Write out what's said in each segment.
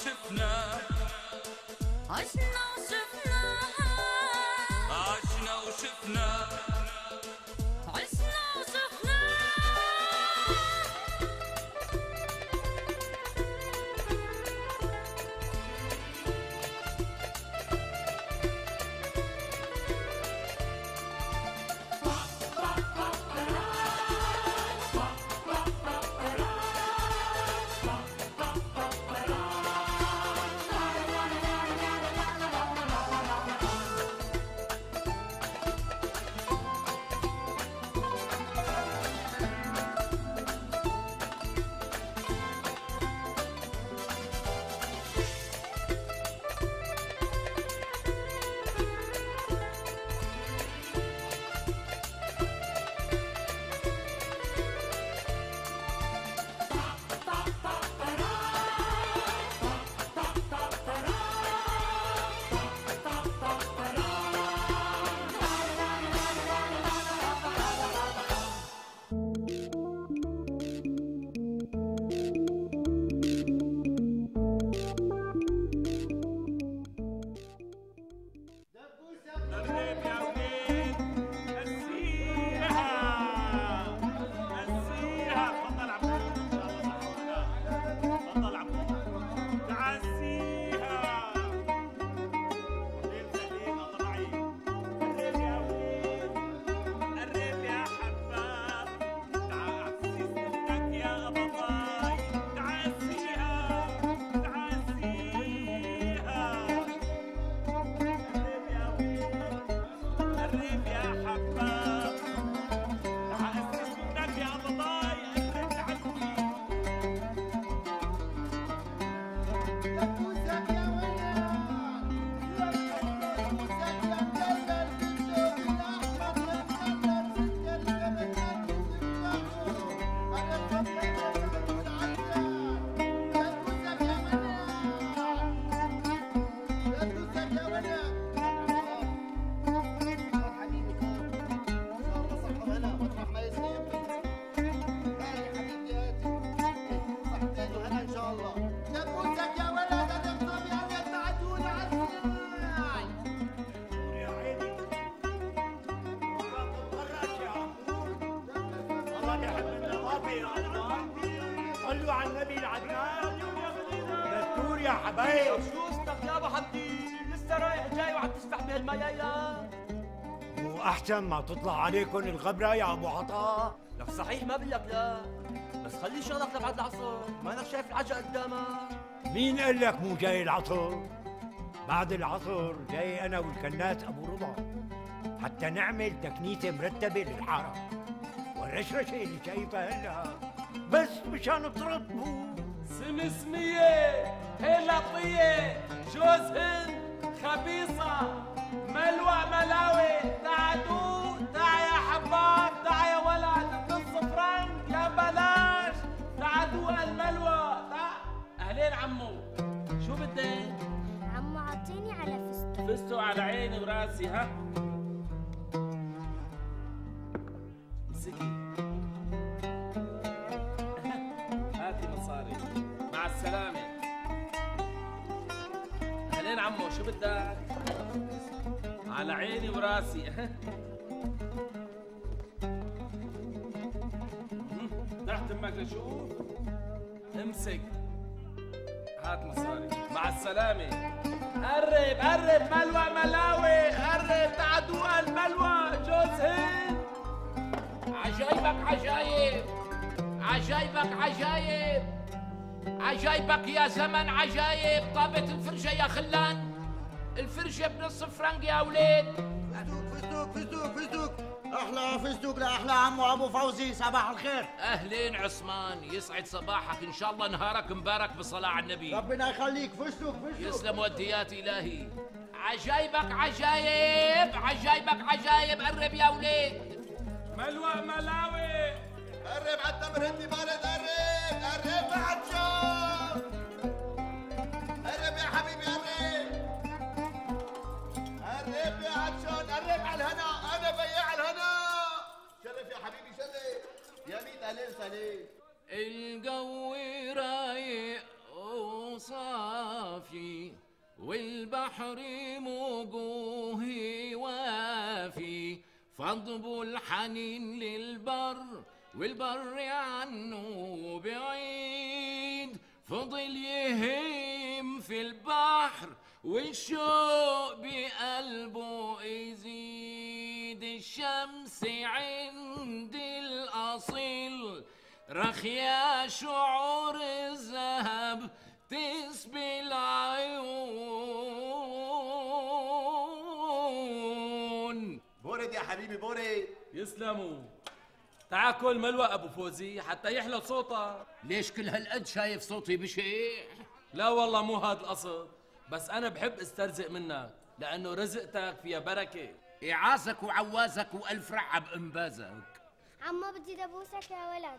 وشفنا عشنا وشفنا عشنا وشفنا عشنا وشفنا صلوا على النبي العدنان. دستور يا حبايب. شو اسمك يابا حمدي؟ لسه رايح جاي وعم تسبح بهالميايا؟ واحسن ما تطلع عليكم الغبره يا ابو عطاء. لك صحيح ما بقول لك لا، بس خلي شغلك لبعد العصر، ما انك شايف العجقه قدامك. مين قال لك مو جاي العصر؟ بعد العصر جاي انا والكنات ابو رضا حتى نعمل تكنيته مرتبه للحاره، والرشرشه اللي شايفها هلا بس مشان ترطبوا. سمسمية، هلطية، جوز هند، خبيصة، ملوى ملاوي، تعدو، تعا يا حباب، تعا يا ولد، نص فرنك يا بلاش، تعدو الملوى، أهلين عمو، شو بدك؟ عمو عطيني على فستق. فستو على عيني وراسي ها؟ مسكي هاتي مصاري مع السلامة. أهلين عمو شو بدك؟ على عيني وراسي تحت امك لشوف. امسك هات مصاري مع السلامة. قرب قرب ملوى ملاوي، قرب تعدو الملوى جوز هند. عجايبك عجايب، عجايبك عجايب، عجايبك يا زمن عجايب. طابت الفرجة يا خلان، الفرجة بنص فرنك يا ولاد. فستق فستق فستق، احلى فستق لاحلى عمو ابو فوزي. صباح الخير. اهلين عثمان، يسعد صباحك، ان شاء الله نهارك مبارك بالصلاة على النبي. ربنا يخليك. فستق فستق. يسلم وديات الهي. عجايبك عجايب، عجايبك عجايب. قرب يا ولاد. ملوى ملاوي، قرب على التمر هندي بارد. قرب قرب بعد شوف. قرب يا حبيبي قرب. قرب يا عطشان. قرب على الهنا، انا بياع الهنا. شرف يا حبيبي شرف. يا ميت اهلين سليم. الجو رايق وصار صافي والبحر موجوه وافي، فاضبوا الحنين للبر والبر عنه بعيد، فضل يهيم في البحر والشوق بقلبه يزيد. الشمس عند الأصيل رخيا شعور الذهب تسبي العيون. بورد يا حبيبي بورد. يسلموا. تعال كل ملوى ابو فوزي حتى يحلى صوتك. ليش كل هالقد شايف صوتي بشيء؟ لا والله مو هاد القصد، بس انا بحب استرزق منك لانه رزقتك فيها بركه. إعازك وعوازك والف رعب انبازك. عمو بدي دبوسك يا ولد.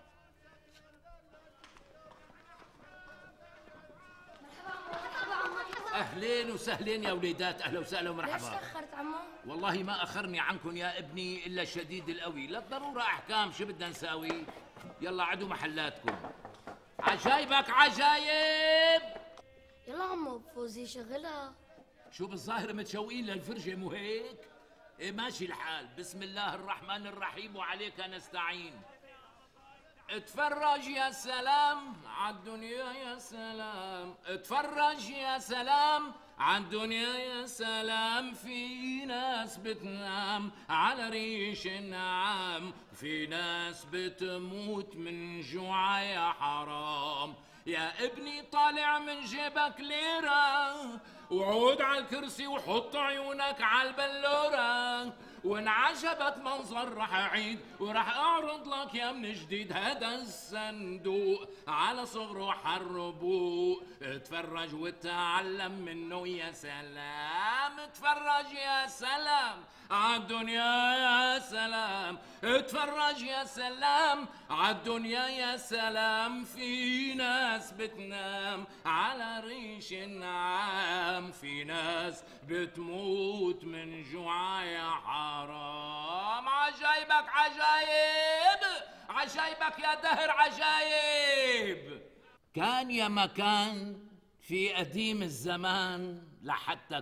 اهلين وسهلين يا وليدات، اهلا وسهلا ومرحبا. ليش تأخرت عمو؟ والله ما اخرني عنكم يا ابني الا الشديد القوي، للضروره احكام، شو بدنا نساوي؟ يلا عدوا محلاتكم. عجايبك عجايب. يلا عمو فوزي شغلها. شو بالظاهر متشوقين للفرجه مو هيك؟ إيه ماشي الحال، بسم الله الرحمن الرحيم وعليك نستعين. اتفرج يا سلام عالدنيا يا سلام، اتفرج يا سلام عالدنيا يا سلام، في ناس بتنام على ريش النعام، في ناس بتموت من جوع يا حرام. يا ابني طالع من جيبك ليرة وعود على الكرسي وحط عيونك على البلورة، وان عجبك منظر رح اعيد ورح اعرض لك يا من جديد هذا الصندوق على صغره حربوق. اتفرج وتعلم منه يا سلام، اتفرج يا سلام عالدنيا يا سلام، اتفرج يا سلام عالدنيا يا سلام، في ناس بتنام على ريش النعام، في ناس بتموت من جوع يا حرام. عجايبك عجايب، عجايبك يا دهر عجايب. كان يا مكان في قديم الزمان لحتى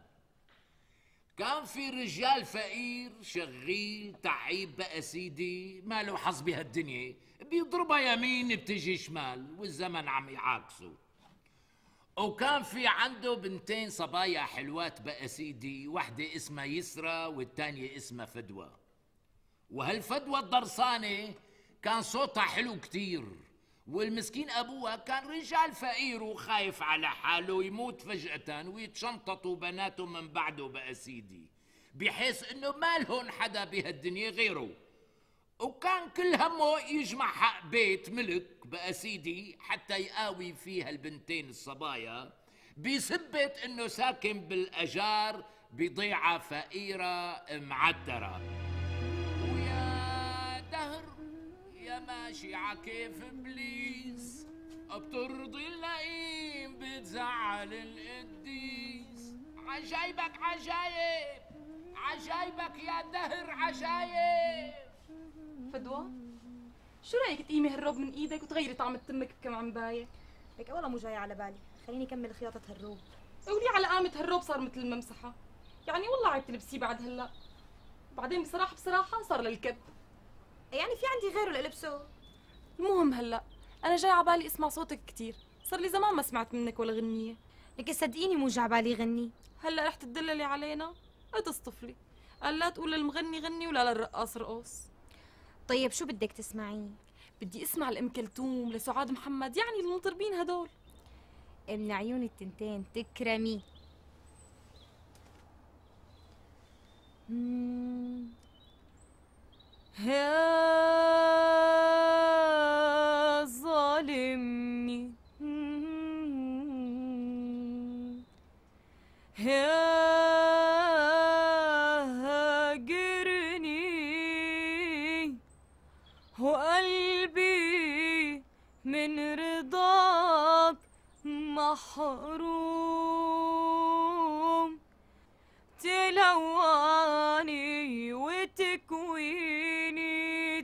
كان في رجال فقير شغيل تعيب بقى سيدي، ما له حظ بهالدنيا، بيضربها يمين بتجي شمال والزمن عم يعاكسه. وكان في عنده بنتين صبايا حلوات بقى سيدي، واحدة اسمها يسرى والتانية اسمها فدوى. وهالفدوى الضرسانة كان صوتها حلو كتير، والمسكين أبوها كان رجال فقير وخايف على حاله يموت فجأة ويتشنططوا بناته من بعده بقى سيدي، بحيث إنه ما لهن حدا بهالدنيا غيره. وكان كل همه يجمع حق بيت ملك بقى سيدي حتى يقاوي فيها البنتين الصبايا، بسبة إنه ساكن بالأجار بضيعة فقيرة معترة. ويا دهر يا ماشي عكيف ابليس، بترضي اللئيم بتزعل القديس. عجايبك عجايب، عجايبك يا دهر عجايب. فدوى شو رايك تقيمي هالروب من ايدك وتغيري طعم تمك بكم عمبايه؟ لك والله مو جاي على بالي، خليني اكمل خياطة هالروب. قولي على قامة هالروب صار مثل الممسحه، يعني والله عيب تلبسيه بعد هلا. بعدين بصراحه صار للكب. يعني في عندي غيره لألبسه؟ المهم هلا انا جاي على بالي اسمع صوتك كثير، صار لي زمان ما سمعت منك ولا غنيه. لك صدقيني مو جاي على بالي غني. هلا رح تدللي علينا؟ اتصطفلي، قال لا تقول للمغني غني ولا للرقاص رقص. طيب شو بدك تسمعيه؟ بدي اسمع لأم كلثوم، لسعاد محمد، يعني المطربين هدول. من عيون التنتين تكرمي. يا ظالمني يا هاجرني وقلبي من رضاك محروم، تلواني وتكويني،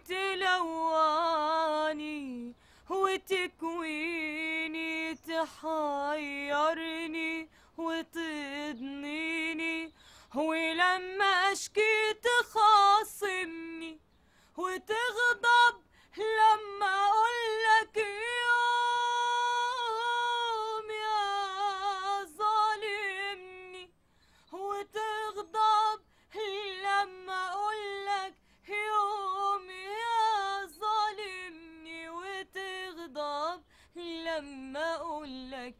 تلواني وتكويني، تحيرني تشكي تخاصمني وتغضب لما اقولك يوم يا ظالمني، وتغضب لما اقولك يوم يا ظالمني، وتغضب لما اقولك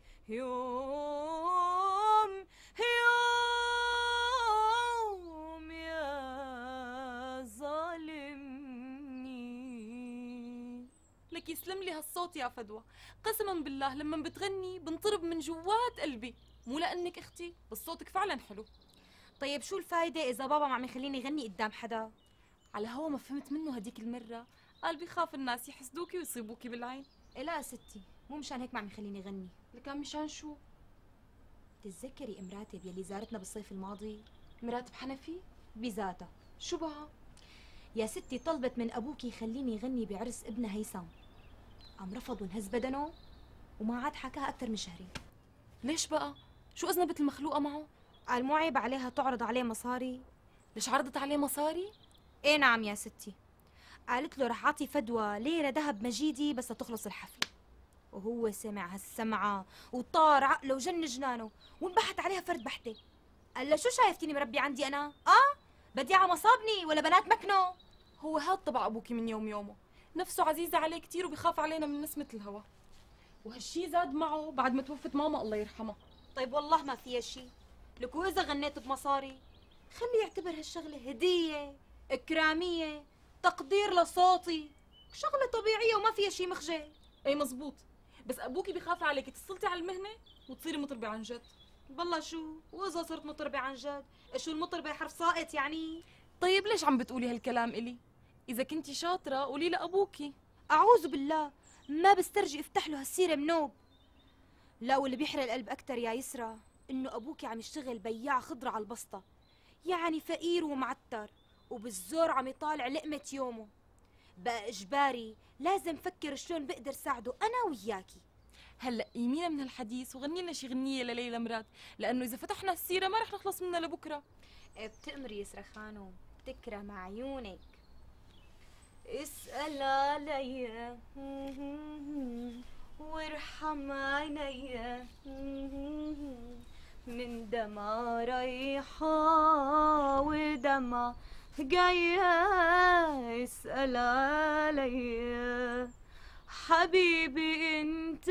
يوم يا ظالمني. لك يسلم لي هالصوت يا فدوى، قسما بالله لما بتغني بنطرب من جوات قلبي، مو لانك اختي بس صوتك فعلا حلو. طيب شو الفايدة إذا بابا ما عم يخليني غني قدام حدا؟ على هوا ما فهمت منه هديك المرة، قال بيخاف الناس يحسدوكي ويصيبوكي بالعين. إيه لا يا ستي، مو مشان هيك ما عم يخليني غني. لكان مشان شو؟ تتذكري ام راتب يلي زارتنا بالصيف الماضي؟ مراتب حنفي؟ بذاتها. شو بها؟ يا ستي طلبت من أبوكي يخليني غني بعرس ابنها هيثم، قام رفض وانهز بدنه وما عاد حكاها أكثر من شهرين. ليش بقى؟ شو أذنبت المخلوقة معه؟ قال مو عيب عليها تعرض عليه مصاري. ليش عرضت عليه مصاري؟ ايه نعم يا ستي، قالت له رح اعطي فدوى ليرة ذهب مجيدي بس لتخلص الحفلة، وهو سمع هالسمعة وطار عقله وجن جنانه وانبحت عليها فرد بحتة. قال له شو شايفتيني مربي عندي أنا؟ بديعة مصابني ولا بنات مكنه؟ هو هاد طبع أبوكي من يومه، نفسه عزيزة عليه كتير وبيخاف علينا من نسمة الهوا، وهالشي زاد معه بعد ما توفت ماما الله يرحمها. طيب والله ما فيها شي، لك وإذا غنيت بمصاري خلي يعتبر هالشغلة هدية إكرامية تقدير لصوتي، شغلة طبيعية وما فيها شي مخجل. اي مزبوط، بس أبوكي بيخاف عليك تسلطي على المهنة وتصيري مطربة عن جد. بالله شو، وإذا صرت مطربة عن جد؟ شو المطربة حرف ساقط يعني؟ طيب ليش عم بتقولي هالكلام إلي؟ إذا كنتي شاطرة قولي لأبوكي. أعوذ بالله، ما بسترجي افتح له هالسيرة منوب. لا واللي بيحرق القلب أكتر يا يسرى إنه أبوكي عم يشتغل بياع خضرة على البسطة، يعني فقير ومعتر وبالزور عم يطالع لقمة يومه. بقى إجباري لازم فكر شلون بقدر ساعده أنا وياكي. هلا قيمينا من هالحديث وغني لنا شي غنية لليلى مراد، لأنه إذا فتحنا السيرة ما رح نخلص منها لبكرة. بتأمري يسرى خانم، تكرم عيونك. اسأل عليا وارحم عينيا، من دمع رايحة ودمع جاية. اسأل عليا حبيبي، انت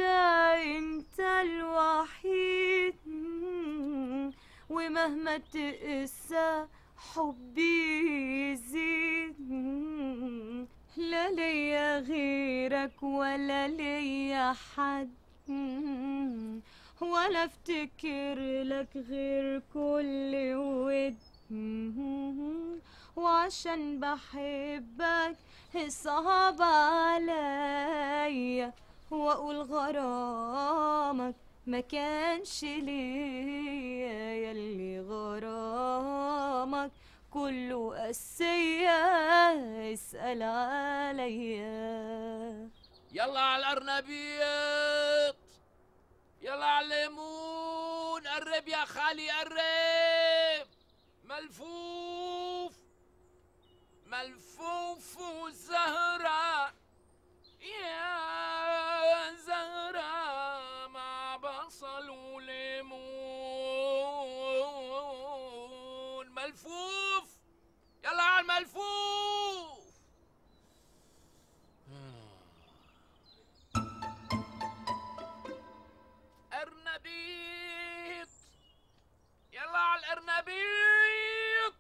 الوحيد، ومهما تقسى حبي يزيد. لا ليا غيرك ولا ليا حد، ولا افتكر لك غير كل ود. وعشان بحبك صعب عليا واقول غرامك ما كانش ليا، يلي غرامك كله قسية. اسأل عليا. يلا على الأرنبيط، يلا على الليمون، قرب يا خالي قرب. ملفوف ملفوف وزهرة يا زهرة، مع بصل وليمون. ملفوف، يلا على الملفوف. أرنبيط، يلا على الأرنبيط.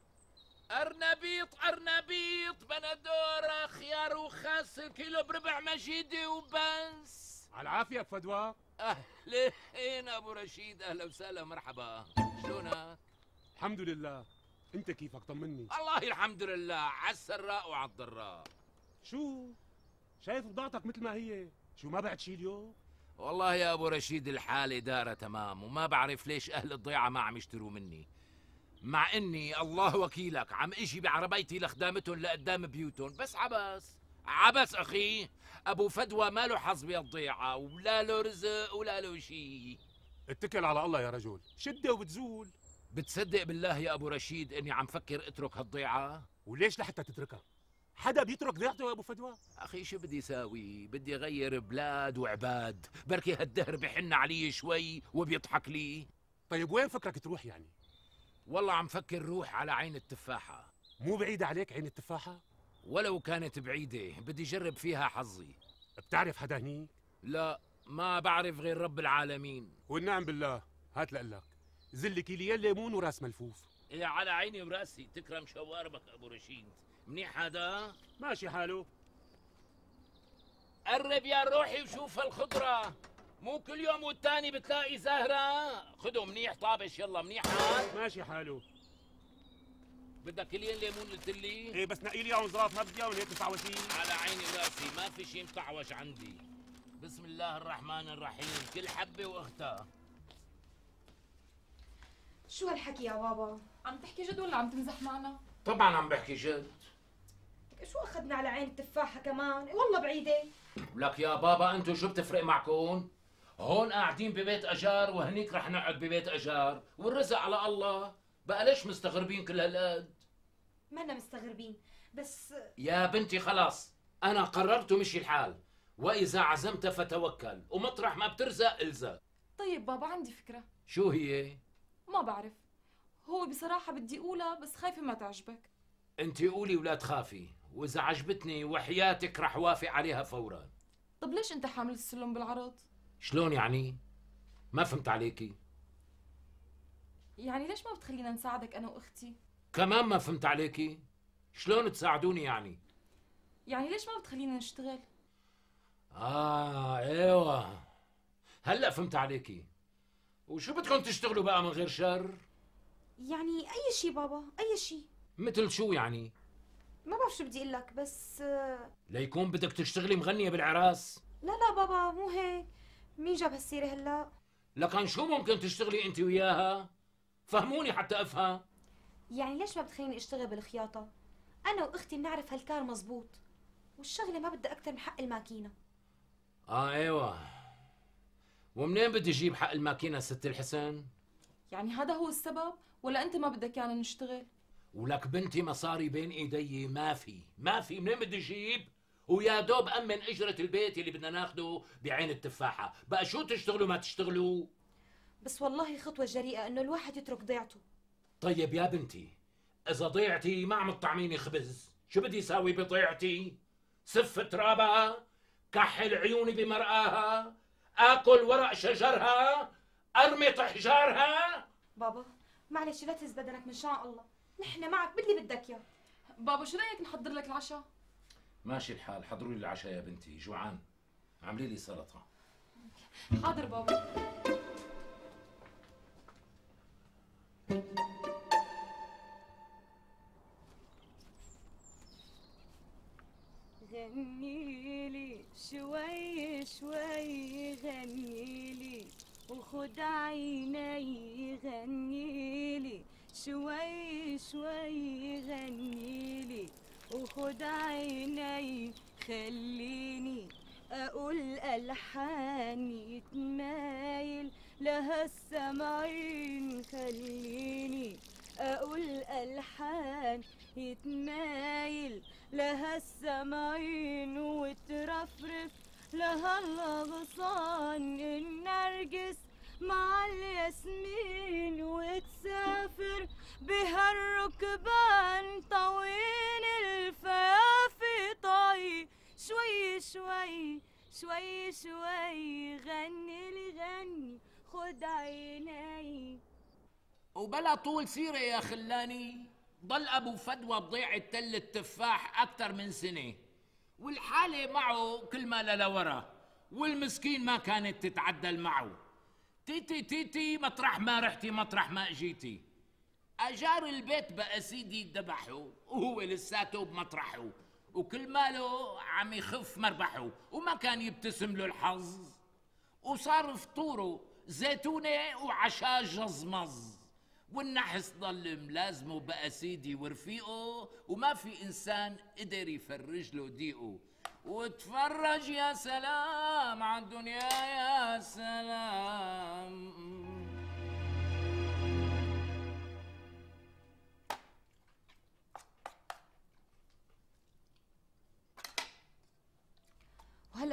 أرنبيط بندورة خيار وخس، كيلو بربع مجيدي وبس. على العافية فدوى. أهلين أبو رشيد، أهلا وسهلا مرحبا، شلونك؟ الحمد لله، أنت كيفك طمني؟ والله الحمد لله، على السراء وعلى الضراء. شو؟ شايف بضاعتك مثل ما هي، شو ما بعد شي اليوم؟ والله يا أبو رشيد الحالة دارة تمام، وما بعرف ليش أهل الضيعة ما عم يشتروا مني، مع إني الله وكيلك عم إجي بعربيتي لخدامتهم لقدام بيوتهم، بس عبس أخي. أبو فدوى ما له حظ بالضيعة، ولا له رزق ولا له شي. اتكل على الله يا رجل، شدة وبتزول. بتصدق بالله يا ابو رشيد اني عم فكر اترك هالضيعه؟ وليش لحتى تتركها؟ حدا بيترك ضيعته يا ابو فدوى؟ اخي شو بدي ساوي؟ بدي اغير بلاد وعباد، بركي هالدهر بحن علي شوي وبيضحك لي. طيب وين فكرك تروح يعني؟ والله عم فكر روح على عين التفاحة. مو بعيدة عليك عين التفاحة؟ ولو كانت بعيدة بدي جرب فيها حظي. بتعرف حدا هنيك؟ لا ما بعرف غير رب العالمين. والنعم بالله، هات لقلك زل كيليين ليمون وراس ملفوف. إيه على عيني وراسي، تكرم شواربك ابو رشيد. منيح هذا؟ ماشي حاله. قرب يا روحي وشوف هالخضرة، مو كل يوم والتاني بتلاقي زهرة. خدوا منيح طابش، يلا منيح هاد. ماشي حاله. بدك كلين ليمون قلت لي؟ ايه بس نقي لي اياهم ظراف، ما بدي اياهم هيك مطعوشين. على عيني وراسي، ما في شيء مطعوش عندي. بسم الله الرحمن الرحيم، كل حبة واختها. شو هالحكي يا بابا؟ عم تحكي جد ولا عم تمزح معنا؟ طبعا عم بحكي جد. شو اخذنا على عين التفاحة كمان؟ والله بعيدة. لك يا بابا انتو شو بتفرق معكم؟ هون قاعدين ببيت اجار وهنيك رح نقعد ببيت اجار، والرزق على الله. بقى ليش مستغربين كل هالقد؟ منا مستغربين، بس يا بنتي خلاص انا قررت ومشي الحال، واذا عزمت فتوكل، ومطرح ما بترزق الزق. طيب بابا عندي فكرة. شو هي؟ ما بعرف، هو بصراحة بدي أقولها بس خايفة ما تعجبك. انت قولي ولا تخافي، واذا عجبتني وحياتك رح وافق عليها فورا. طب ليش أنت حامل السلم بالعرض؟ شلون يعني؟ ما فهمت عليكي. يعني ليش ما بتخلينا نساعدك أنا وأختي؟ كمان ما فهمت عليكي. شلون تساعدوني يعني؟ يعني ليش ما بتخلينا نشتغل؟ ايوه هلا فهمت عليكي. وشو بدكم تشتغلوا بقى من غير شر؟ يعني اي شيء بابا، اي شيء. مثل شو يعني؟ ما بعرف شو بدي اقول لك، بس ليكون بدك تشتغلي مغنية بالعراس؟ لا لا بابا مو هيك. مين جاب هالسيرة هلا؟ لكن شو ممكن تشتغلي انت وياها؟ فهموني حتى افهم. يعني ليش ما بتخليني اشتغل بالخياطة؟ انا واختي بنعرف هالكار مزبوط، والشغلة ما بدها اكثر من حق الماكينة. ايوه. ومنين بدي اجيب حق الماكينة ست الحسن؟ يعني هذا هو السبب ولا أنت ما بدك يانا نشتغل؟ ولك بنتي مصاري بين ايدي ما في منين بدي اجيب؟ ويا دوب امن اجرة البيت اللي بدنا ناخده بعين التفاحة، بقى شو تشتغلوا ما تشتغلوا؟ بس والله خطوة جريئة انه الواحد يترك ضيعته. طيب يا بنتي، اذا ضيعتي ما عم تطعميني خبز، شو بدي اساوي بضيعتي؟ سف ترابها؟ كحل عيوني بمرآها؟ اكل ورق شجرها؟ ارمي احجارها؟ بابا معلش لا تهز بدنك من شاء الله، نحن معك باللي بدك اياه. بابا شو رأيك نحضر لك العشاء؟ ماشي الحال، حضروا لي العشاء يا بنتي، جوعان. عملي لي سلطة. حاضر بابا. غنيلي شوي شوي غنيلي وخد عيني غنيلي شوي شوي غنيلي وخد عيني خليني اقول الحان يتمايل لها السمعين خليني اقول الحان يتمايل لها السمعين وترفرف لها الغصان النرجس مع الياسمين وتسافر بها الركبان طويل الفيافي طاي شوي شوي شوي شوي غني لي غني خد عيني. وبلا طول سيرة يا خلاني، ضل ابو فدوى بضيعة تل التفاح اكثر من سنة، والحالة معه كل ما لورا، والمسكين ما كانت تتعدل معه. تيتي تيتي مطرح ما رحتي مطرح ما اجيتي. اجار البيت بقى سيدي ذبحه وهو لساته بمطرحه، وكل ماله عم يخف مربحه، وما كان يبتسم له الحظ، وصار فطوره زيتونة وعشاء جزمز، والنحس ضل ملازمه بقى سيدي ورفيقه، وما في انسان قدر يفرج له ضيقه. وتفرج يا سلام على الدنيا يا سلام.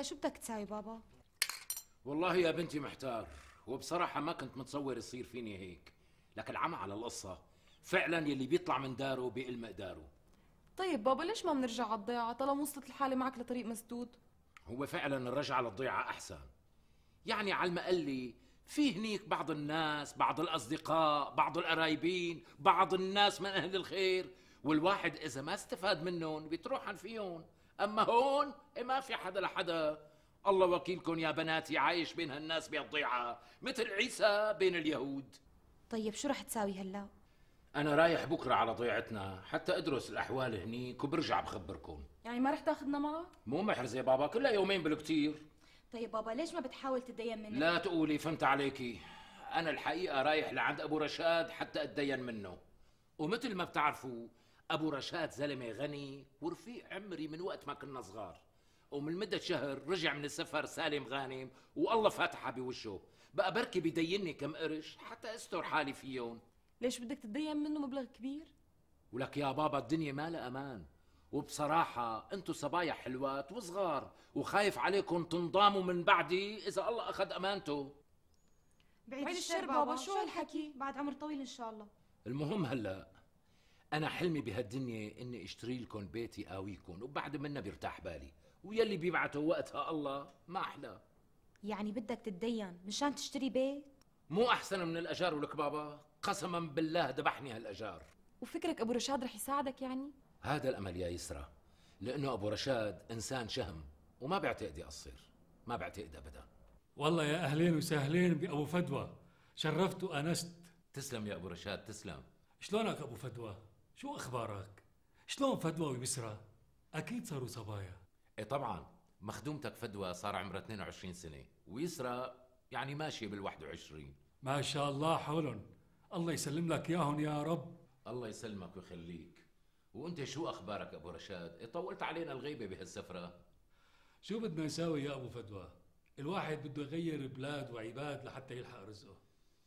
شو بدك تساوي بابا؟ والله يا بنتي محتار، وبصراحة ما كنت متصور يصير فيني هيك، لكن عمى على القصة، فعلا يلي بيطلع من داره بيقل مقداره. طيب بابا ليش ما بنرجع على الضيعة طالما وصلت الحالة معك لطريق مسدود؟ هو فعلا الرجعة للضيعة أحسن، يعني على المقلي في هنيك بعض الناس، بعض الأصدقاء، بعض القرايبين، بعض الناس من أهل الخير، والواحد إذا ما استفاد منهم بتروحن فيهم. أما هون ما في حدا لحدا. الله وكيلكم يا بناتي، عايش بين هالناس بهالضيعة مثل عيسى بين اليهود. طيب شو رح تساوي هلا؟ أنا رايح بكرة على ضيعتنا حتى أدرس الأحوال هنيك وبرجع بخبركم. يعني ما رح تاخذنا معك؟ مو محرزة بابا، كلها يومين بالكتير. طيب بابا ليش ما بتحاول تتدين منه؟ لا تقولي، فهمت عليكي. أنا الحقيقة رايح لعند أبو رشاد حتى أتدين منه، ومثل ما بتعرفوا أبو رشاد زلمة غني ورفيق عمري من وقت ما كنا صغار، ومن مدة شهر رجع من السفر سالم غانم والله فاتحة بوشه. بقى بركي بيديني كم قرش حتى استر حالي فيهم. ليش بدك تتدين منه مبلغ كبير؟ ولك يا بابا الدنيا ما لها أمان، وبصراحة انتو صبايا حلوات وصغار، وخايف عليكم تنضاموا من بعدي إذا الله أخذ أمانته. بعيد الشر بابا، شو هالحكي؟ بعد عمر طويل إن شاء الله. المهم هلأ أنا حلمي بهالدنيا إني أشتري لكم بيتي آويكم، وبعد منها بيرتاح بالي، ويلي بيبعته وقتها الله ما أحلى. يعني بدك تتدين مشان تشتري بيت؟ مو أحسن من الأجار ولك بابا؟ قسما بالله ذبحني هالأجار. وفكرك أبو رشاد رح يساعدك يعني؟ هذا الأمل يا يسرى، لأنه أبو رشاد إنسان شهم وما بعتقد يقصر، ما بعتقد أبدا. والله يا أهلين وسهلين بأبو فدوى، شرفت وأنست. تسلم يا أبو رشاد تسلم. شلونك أبو فدوى؟ شو أخبارك؟ شلون فدوى ويسرى؟ أكيد صاروا صبايا. إيه طبعا، مخدومتك فدوى صار عمرها 22 سنة، ويسرى يعني ماشية بال21. ما شاء الله حولن، الله يسلم لك ياهن يا رب. الله يسلمك ويخليك. وانت شو اخبارك ابو رشاد؟ إيه طولت علينا الغيبة بهالسفرة. شو بدنا نساوي يا ابو فدوى؟ الواحد بده يغير بلاد وعباد لحتى يلحق رزقه.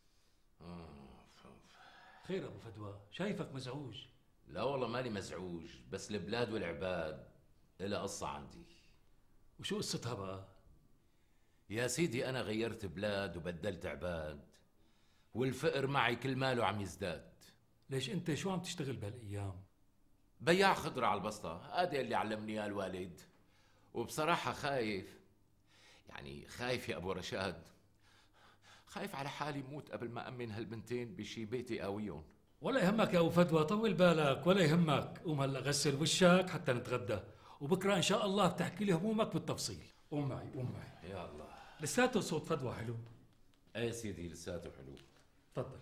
خير ابو فدوى، شايفك مزعوج. لا والله مالي مزعوج، بس البلاد والعباد إلها قصة عندي. وشو قصتها بقى؟ يا سيدي أنا غيرت بلاد وبدلت عباد، والفقر معي كل ماله عم يزداد. ليش أنت شو عم تشتغل بهالأيام؟ بياع خضرة على البسطة، هذا اللي علمني اياه الوالد. وبصراحة خايف، يعني خايف يا أبو رشاد، خايف على حالي موت قبل ما أمن هالبنتين بشي بيتي قاويهم. ولا يهمك يا أبو فدوى، طول بالك ولا يهمك. قوم هلا غسل وشك حتى نتغدى، وبكرة إن شاء الله بتحكي لي همومك بالتفصيل. قوم معي قوم معي. يا الله. لساته صوت فدوى حلو. ايه سيدي لساته حلو. تفضل.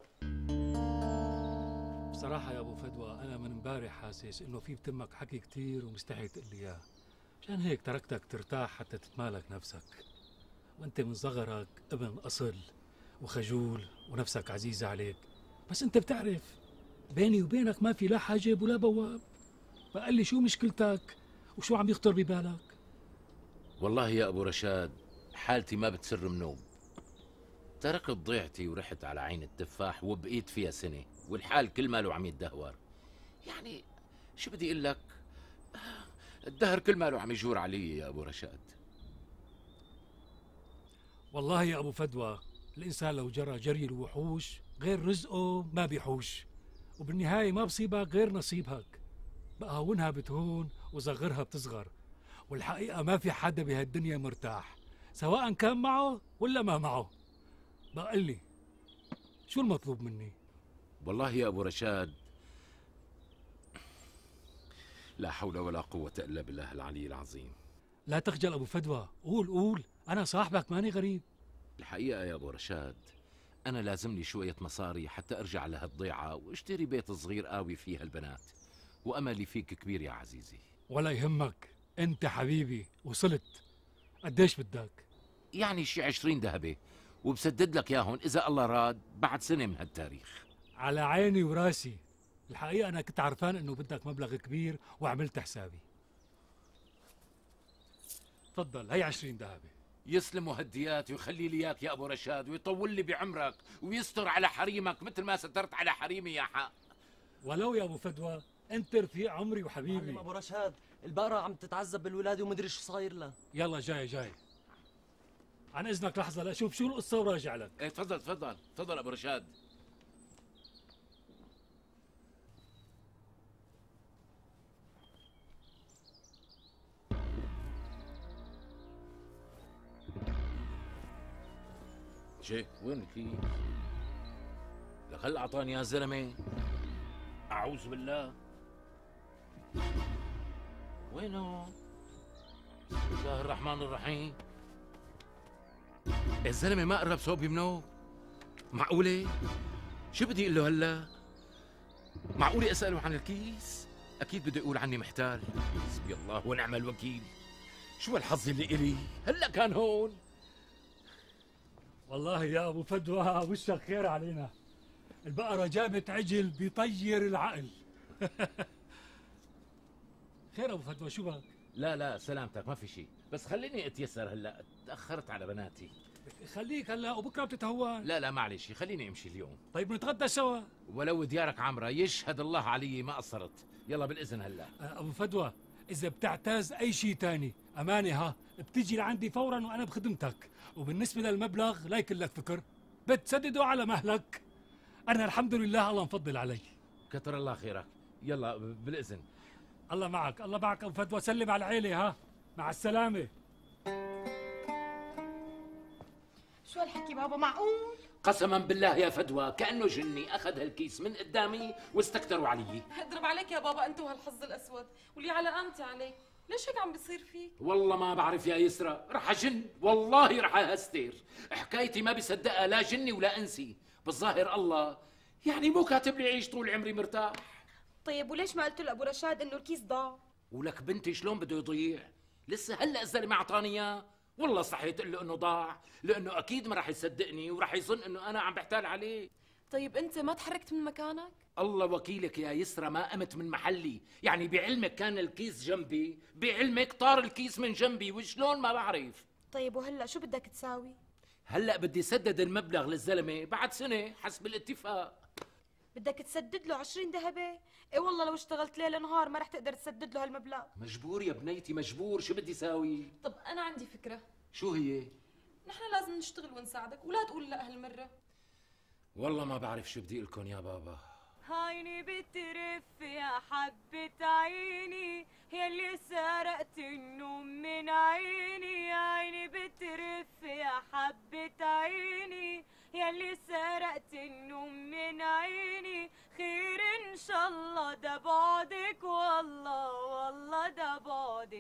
بصراحة يا أبو فدوى أنا من امبارح حاسس إنه في بتمك حكي كتير ومستحي تقول لي إياه، مشان هيك تركتك ترتاح حتى تتمالك نفسك. وأنت من صغرك ابن أصل وخجول ونفسك عزيزة عليك، بس أنت بتعرف بيني وبينك ما في لا حاجب ولا بواب. فقال لي شو مشكلتك وشو عم يخطر ببالك؟ والله يا أبو رشاد حالتي ما بتسر منوب. تركت ضيعتي ورحت على عين التفاح وبقيت فيها سنة، والحال كل ماله عم يتدهور. يعني شو بدي اقول لك، الدهر كل ماله عم يجور علي يا ابو رشاد. والله يا ابو فدوى الانسان لو جرى جري الوحوش غير رزقه ما بيحوش، وبالنهاية ما بصيبك غير نصيبك. بقاونها بتهون وصغرها بتصغر، والحقيقة ما في حدا بهالدنيا مرتاح سواء كان معه ولا ما معه. بقى لي شو المطلوب مني؟ والله يا ابو رشاد لا حول ولا قوة الا بالله العلي العظيم. لا تخجل ابو فدوى، قول قول، انا صاحبك ماني غريب. الحقيقة يا ابو رشاد انا لازمني شوية مصاري حتى ارجع لهالضيعة واشتري بيت صغير قاوي فيه البنات، واملي فيك كبير يا عزيزي. ولا يهمك، انت حبيبي وصلت. قديش بدك؟ يعني شي 20 ذهبة، وبسدد لك ياهن اذا الله راد بعد سنة من هالتاريخ. على عيني وراسي. الحقيقة انا كنت عرفان انه بدك مبلغ كبير وعملت حسابي. تفضل هي 20 ذهبة. يسلم هدياتي ويخلي لي اياك يا ابو رشاد، ويطول لي بعمرك ويستر على حريمك مثل ما سترت على حريمي يا حق. ولو يا ابو فدوى انت رفيق عمري وحبيبي. معلم ابو رشاد البقرة عم تتعذب بالولادة ومدري شو صاير لها. يلا جاي. عن اذنك لحظه لاشوف شو القصه وراجع لك. ايه تفضل ابو رشاد. شي وين الكيس؟ لك هلا اعطاني يا زلمه. اعوذ بالله. وينه؟ بسم الله الرحمن الرحيم. الزلمه ما قرب صوبي منه. معقوله؟ شو بدي اقول له هلا؟ معقوله اساله عن الكيس؟ اكيد بده يقول عني محتال. حسبي الله ونعم الوكيل. شو الحظ اللي الي؟ هلا كان هون. والله يا ابو فدوى وشك خير علينا. البقره جابت عجل بيطير العقل. خير ابو فدوى شو بك؟ لا سلامتك ما في شيء، بس خليني اتيسر هلا، تاخرت على بناتي. خليك هلا وبكره بتتهوى. لا معلش خليني امشي اليوم. طيب نتغدى سوا. ولو ديارك عمرة يشهد الله علي ما قصرت. يلا بالاذن هلا. ابو فدوى اذا بتعتاز اي شيء تاني امانه ها بتيجي لعندي فورا وانا بخدمتك. وبالنسبه للمبلغ لا يكن لك فكر، بتسدده على مهلك. انا الحمد لله الله مفضل علي. كتر الله خيرك. يلا بالاذن. الله معك ابو فدوى. سلم على العيله ها. مع السلامه. شو هالحكي بابا معقول؟ قسما بالله يا فدوى كأنه جني أخذ هالكيس من قدامي واستكتروا علي. اضرب عليك يا بابا انت وهالحظ الاسود، واللي على قامتي عليك. ليش هيك عم بيصير فيك؟ والله ما بعرف يا يسرى، رح أجن والله رح أهستير. حكايتي ما بيصدقها لا جني ولا أنسي. بالظاهر الله يعني مو كاتب لي عيش طول عمري مرتاح. طيب وليش ما قلت لابو رشاد انه الكيس ضاع؟ ولك بنتي شلون بده يضيع؟ لسه هلا الزلمه اعطاني اياه. والله صحيت اقول له انه ضاع، لانه اكيد ما راح يصدقني وراح يظن انه انا عم بحتال عليه. طيب انت ما تحركت من مكانك؟ الله وكيلك يا يسرى ما قمت من محلي، يعني بعلمك كان الكيس جنبي، بعلمك طار الكيس من جنبي، وشلون ما بعرف. طيب وهلا شو بدك تساوي؟ هلا بدي سدد المبلغ للزلمه بعد سنه حسب الاتفاق. بدك تسدد له 20 ذهبه؟ اي والله لو اشتغلت ليل نهار ما رح تقدر تسدد له هالمبلغ. مجبور يا بنيتي مجبور، شو بدي ساوي؟ طب انا عندي فكره. شو هي؟ نحن لازم نشتغل ونساعدك ولا تقول لا هالمره. والله ما بعرف شو بدي لكم يا بابا. عيني بترف يا حبة عيني يلي سرقت النوم من عيني. عيني بترف يا حبة عيني يلي سرقت النوم من عيني. خير ان شاء الله ده بعدك والله ده بعدك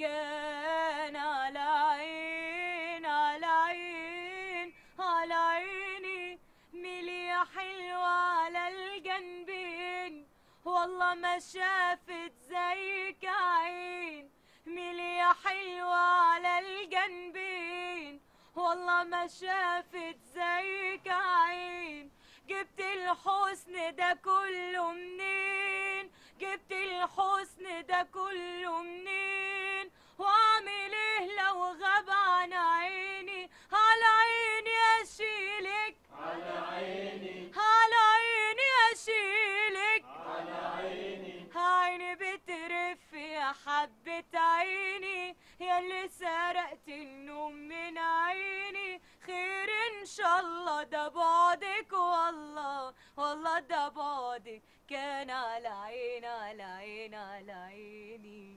كان على عين على عين على عيني. ميلي يا حلوة على الجنبين والله ما شافت زيك عين. ميلي يا حلوة على الجنبين والله ما شافت زيك عين. جبت الحسن ده كله منين؟ جبت الحسن ده كله منين؟ واعمل ايه لو غاب عن عيني؟ على عيني اشيلك على عيني على عيني اشيلك على عيني. عيني بترف يا حبة عيني يلي سرقت النوم من عيني. خير ان شاء الله ده بعدك والله ده بعدك كان على عين على عين على عيني.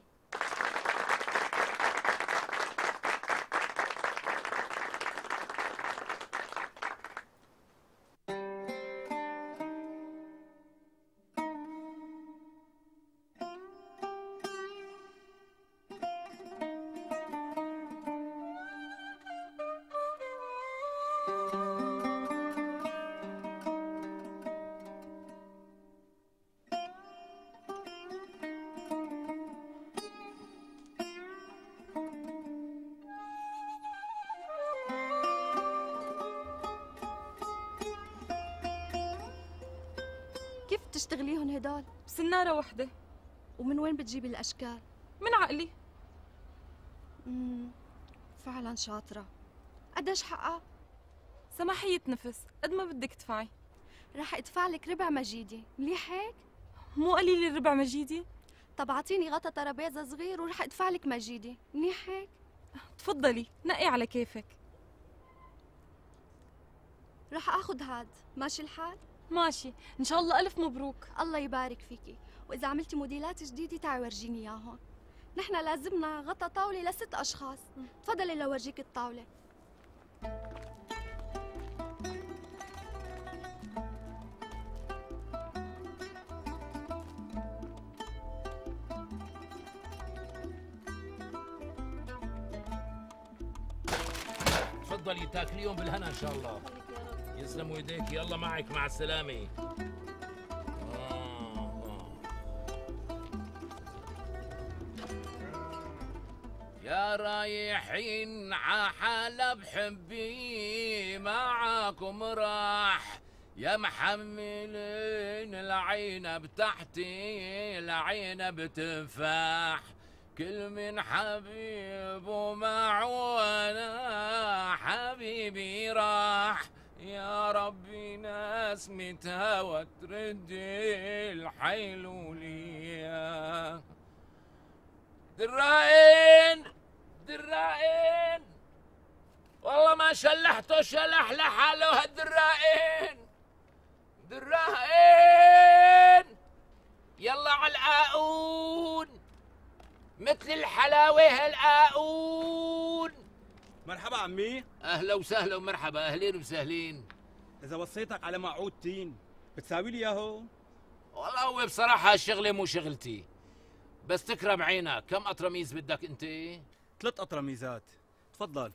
كيف بتشتغليهم هدول؟ بسنارة وحدة. ومن وين بتجيبي الأشكال؟ من عقلي. فعلا شاطرة. قديش حقها؟ سماحية نفس، قد ما بدك تدفعي. رح ادفع لك ربع مجيدي، منيح هيك؟ مو قليل الربع مجيدي؟ طب اعطيني غطا ترابيزه صغير ورح ادفع لك مجيدي، منيح هيك؟ تفضلي نقي على كيفك. رح اخذ هاد، ماشي الحال؟ ماشي، ان شاء الله الف مبروك. الله يبارك فيكي، واذا عملتي موديلات جديده تعي ورجيني اياهم. نحن لازمنا غطا طاوله ل6 اشخاص. تفضلي لورجيك الطاوله. تفضلي تاكليهم بالهنا ان شاء الله. يسلموا ايديك، يلا معك مع السلامه. يا رايحين ع حلب حبي معاكم راح، يا محملين العنب تحتي العنب تفاح، كل من حبيبه معه وانا حبيبي راح، يا ربي ناس متهوى تردي الحيلولية. درائين درائين، والله ما شلحته شلح لحاله هالدرائين. درائين يلا على الآؤون، مثل الحلاوة هالآؤون. مرحبا عمي. أهلا وسهلا ومرحبا، أهلين وسهلين. إذا وصيتك على معود تين بتساوي لي إياهو؟ والله هو بصراحة الشغلة مو شغلتي، بس تكرم عينك. كم أطرميز بدك أنت؟ 3 أطرميزات. تفضل.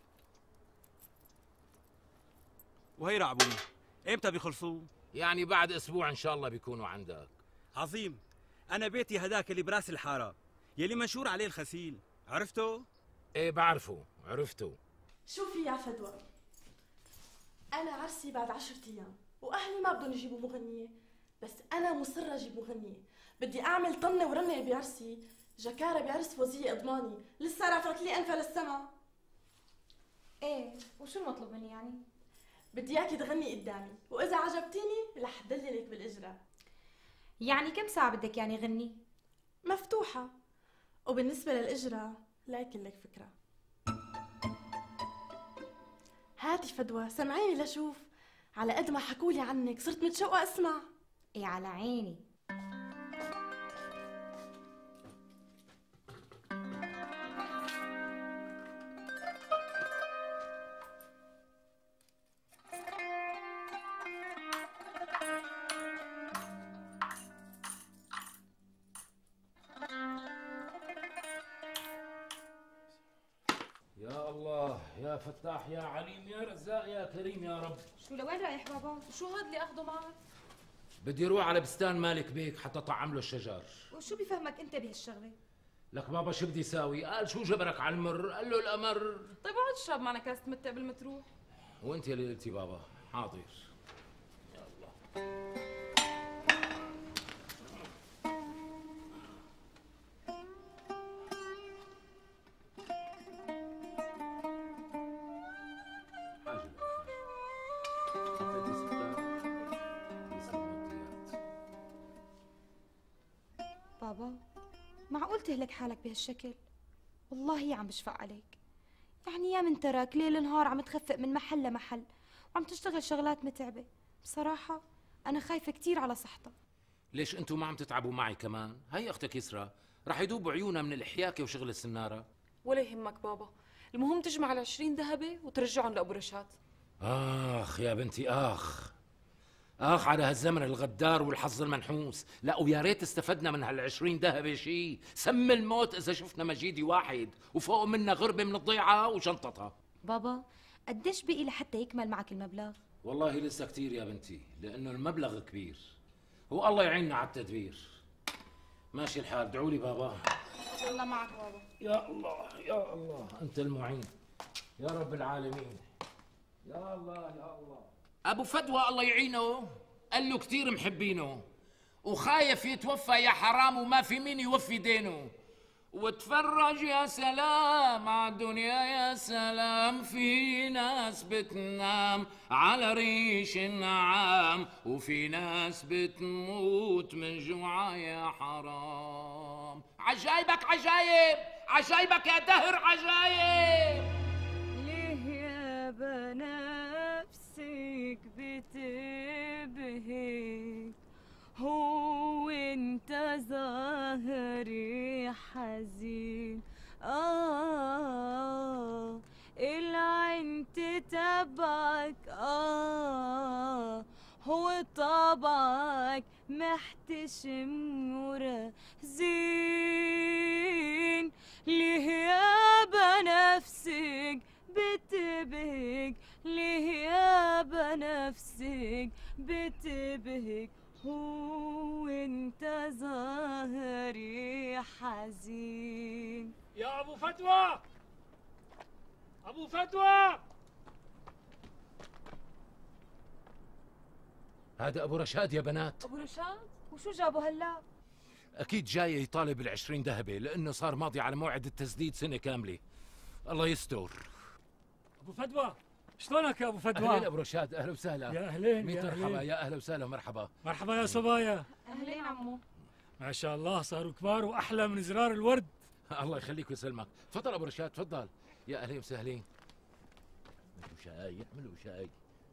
وهي رعبون، إمتى بيخلصوا؟ يعني بعد أسبوع إن شاء الله بيكونوا عندك. عظيم. أنا بيتي هداك اللي براس الحارة، يلي منشور عليه الخسيل، عرفته؟ إيه بعرفه، عرفته. شوفي يا فدوى، أنا عرسي بعد 10 أيام، وأهلي ما بدهم يجيبوا مغنية، بس أنا مصرة أجيب مغنية. بدي أعمل طنة ورنة بعرسي، جكارة بعرس فوزية إضماني، لسه رافعت لي أنفها للسما. إيه، وشو المطلوب مني يعني؟ بدي إياكي تغني قدامي، وإذا عجبتيني رح دللك بالإجرة. يعني كم ساعة بدك يعني غني؟ مفتوحة، وبالنسبة للإجرة لكن لك فكرة. هاتي فدوى سمعيني لشوف، على قد ما حكولي عنك صرت متشوقة أسمع. إيه على عيني. يا الله يا فتاح يا عليم يا رزاق يا كريم يا رب. شو لوين رايح بابا؟ شو هاد اللي اخده معك؟ بدي اروح على بستان مالك بيك حتى طعم له الشجر. وشو بفهمك انت بهالشغله؟ لك بابا شو بدي يساوي؟ قال شو جبرك على المر؟ قال له الامر. طيب اقعد اشرب معنا كاسة متة قبل ما تروح. وانت اللي قلتي بابا. حاضر. يا الله. بابا معقول تهلك حالك بهالشكل؟ والله عم بشفق عليك. يعني يا من تراك ليل نهار عم تخفق من محل لمحل وعم تشتغل شغلات متعبة. بصراحة أنا خايفة كتير على صحتك. ليش انتم ما عم تتعبوا معي كمان؟ هي اختك يسرى رح يدوبوا عيونها من الحياكة وشغل السنارة. ولا يهمك بابا، المهم تجمع ال20 ذهبة وترجعهم لأبو رشاد. آخ يا بنتي آخ على هالزمن الغدار والحظ المنحوس. لا ويا ريت استفدنا من هال20 ذهبة شيء. سم الموت إذا شفنا مجيدي واحد وفوق منا غربة من الضيعة وشنطتها. بابا قديش بقي لحتى يكمل معك المبلغ؟ والله لسه كتير يا بنتي، لأنه المبلغ كبير والله يعيننا على التدبير. ماشي الحال، ادعوا لي بابا. الله معك بابا. يا الله يا الله أنت المعين يا رب العالمين. يا الله يا الله. أبو فدوى الله يعينه قال له كتير محبينه وخايف يتوفى يا حرام وما في مين يوفي دينه، وتفرج يا سلام عالدنيا يا سلام، في ناس بتنام على ريش النعام، وفي ناس بتموت من جوعها يا حرام. عجايبك عجايب، عجايبك يا دهر عجايب. ليه يا بنفسك بتبهي، هو انت ظاهري حزين؟ العين تتبعك، هو طبعك محتشم ورزين. ليه يا بنفسك بتبهك، ليه يا بنفسك بتبهك، هو انت ظاهري حزين؟ يا ابو فتوى، ابو فتوى. هذا ابو رشاد يا بنات. ابو رشاد؟ وشو جابه هلا؟ اكيد جاي يطالب ال20 ذهبه، لانه صار ماضي على موعد التسديد سنه كامله. الله يستر. ابو فتوى، شلونك يا ابو فتوى؟ اهلين ابو رشاد، اهلا وسهلا. يا اهلين ميت يا مرحبا، أهلين. يا اهلا وسهلا، مرحبا مرحبا يا صبايا. اهلين عمو. ما شاء الله صاروا كبار واحلى من زرار الورد. الله يخليك ويسلمك. تفضل ابو رشاد، تفضل. يا اهلين وسهلين. اعملوا شاي، اعملوا شاي.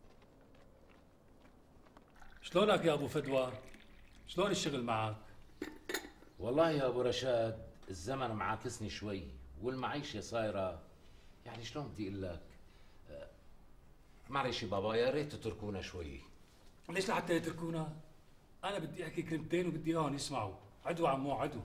شلونك يا ابو فتوى؟ شلون الشغل معك؟ والله يا ابو رشاد الزمن معاكسني شوي، والمعيشه صايره يعني شلون بدي اقول لك. معلش بابا، يا ريت تتركونا شوي. ليش لحتى يتركونا؟ انا بدي احكي كلمتين وبدي اياهم يسمعوا. عدو عمو عدو.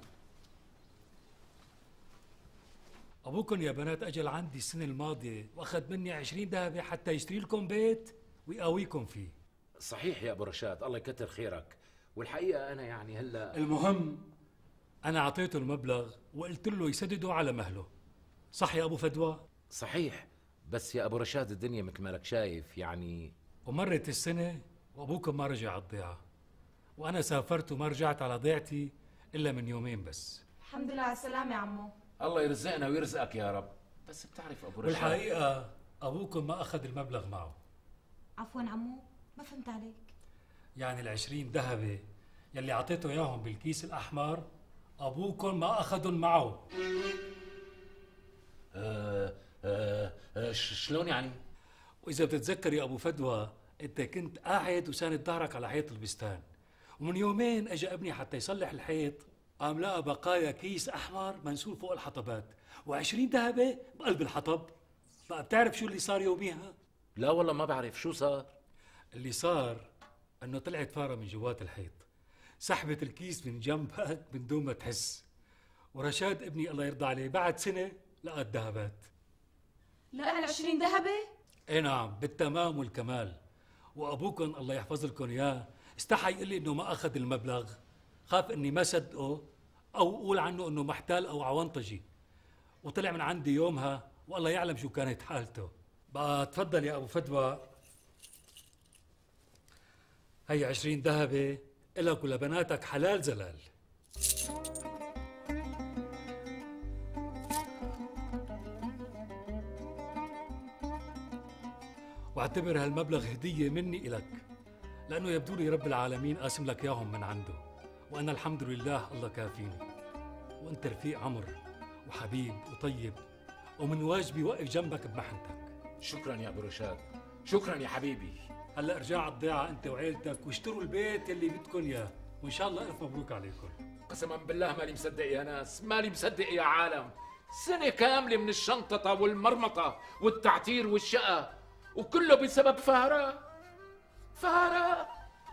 ابوكم يا بنات اجى لعندي السنه الماضيه واخذ مني 20 ذهبه حتى يشتري لكم بيت ويقاويكم فيه. صحيح يا ابو رشاد، الله يكتر خيرك. والحقيقه انا يعني هلا المهم انا اعطيته المبلغ وقلت له يسدده على مهله. صح يا ابو فدوى؟ صحيح، بس يا ابو رشاد الدنيا مثل ما لك شايف يعني. ومرت السنه وابوكم ما رجع على الضيعه، وانا سافرت وما رجعت على ضيعتي الا من يومين بس. الحمد لله على السلامه يا عمو. الله يرزقنا ويرزقك يا رب. بس بتعرف ابو رشاد، والحقيقه ابوكم ما اخذ المبلغ معه. عفوا عمو، ما فهمت عليك. يعني ال20 ذهبه يلي اعطيته اياهم بالكيس الاحمر ابوكم ما اخذهم معه. شلون يعني؟ واذا بتتذكر يا ابو فدوى، انت كنت قاعد وساند ظهرك على حيط البستان، ومن يومين اجى ابني حتى يصلح الحيط، قام لقى بقايا كيس احمر منسول فوق الحطبات و20 ذهبه بقلب الحطب. بقى بتعرف شو اللي صار يوميها؟ لا والله ما بعرف شو صار. اللي صار انه طلعت فاره من جوات الحيط، سحبت الكيس من جنبك من دون ما تحس، ورشاد ابني الله يرضى عليه بعد سنه لقى الذهبات. لقى ال20 ذهبه؟ اي نعم، بالتمام والكمال. وابوكم الله يحفظ لكم اياه استحى يقول لي انه ما اخذ المبلغ، خاف اني ما صدقه او اقول عنه انه محتال او عوانطجي، وطلع من عندي يومها والله يعلم شو كانت حالته. بقى تفضل يا ابو فدوى، هي 20 ذهبه إلك ولبناتك حلال زلال. واعتبر هالمبلغ هدية مني إلك، لأنه يبدو لي رب العالمين قاسم لك ياهم من عنده، وأنا الحمد لله الله كافيني، وأنت رفيق عمر وحبيب وطيب، ومن واجبي وقف جنبك بمحنتك. شكرا يا أبو رشاد، شكرا يا حبيبي. هلا ارجع على الضيعة أنت وعيلتك واشتروا البيت اللي بدكم إياه، وإن شاء الله ألف مبروك عليكم. قسما بالله مالي مصدق يا ناس، مالي مصدق يا عالم. سنة كاملة من الشنططة والمرمطة والتعتير والشقة، وكله بسبب فارة. فارة.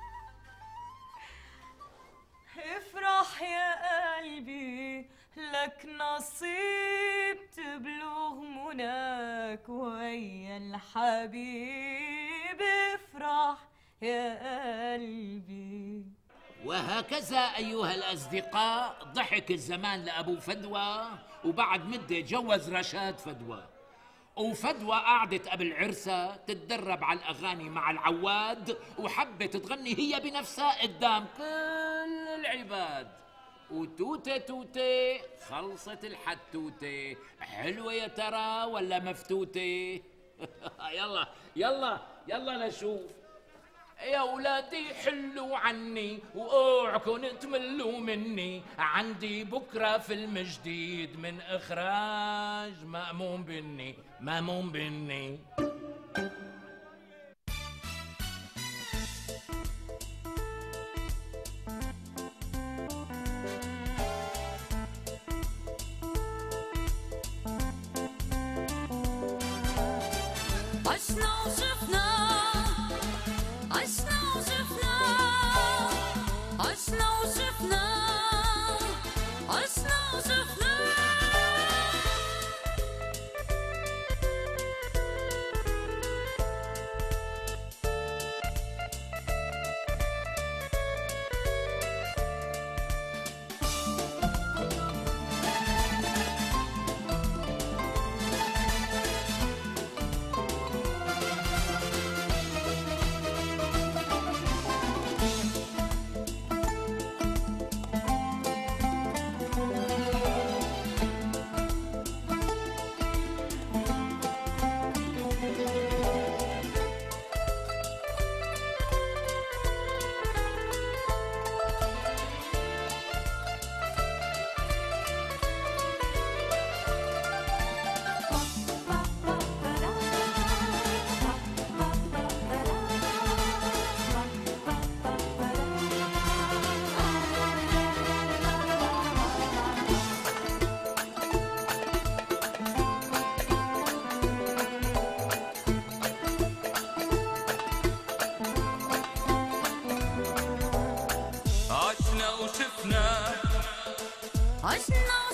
افرح يا قلبي لك نصيب تبلغ مناك ويا الحبيب. افرح يا قلبي. وهكذا أيها الأصدقاء ضحك الزمان لأبو فدوى، وبعد مدة جوز رشاد فدوى، وفدوى قعدت قبل عرسها تتدرب على الأغاني مع العواد، وحبت تغني هي بنفسها قدام كل العباد. وتوتة توتة خلصت الحتوتة، حلوة يا ترى ولا مفتوتة؟ يلا يلا يلا نشوف. يا أولادي حلوا عني واوعكن تملوا مني، عندي بكرة فيلم جديد من إخراج مأمون بني، مأمون بني. عشنا وشفنا عشنا وشفنا عشنا وشفنا عشنا وشفنا عشنا وشفنا عشنا